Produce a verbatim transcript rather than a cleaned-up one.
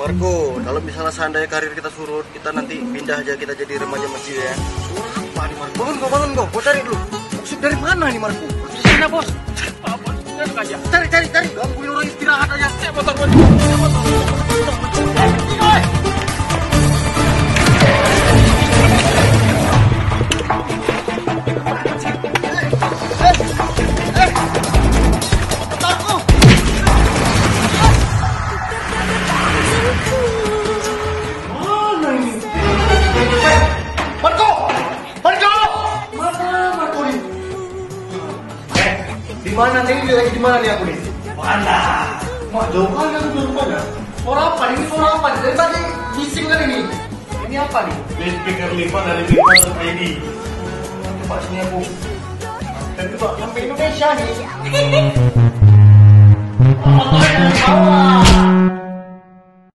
Marco, kalau misalnya seandainya karir kita surut, kita nanti pindah aja, kita jadi remaja masjid ya. Apa nih Marco? Bangun kau, bangun kau, kau cari dulu. Maksud dari mana nih Marco? Di sana bos. Apa bos? Nggak aja. Cari, cari, cari. Gangguin orang istirahat aja. Eh motor bos. Eh motor. Eh, Mana nih, lagi di mana nih aku nih? mana? Wah, jauh kali aku di rumahnya. Suara apa nih? Ini suara apa nih? Dari tadi bising kan ini. Ini apa nih? Ini speaker lima dari lima dot I D. Coba sini aku. Dan coba sampai Indonesia nih. Oh, bawah.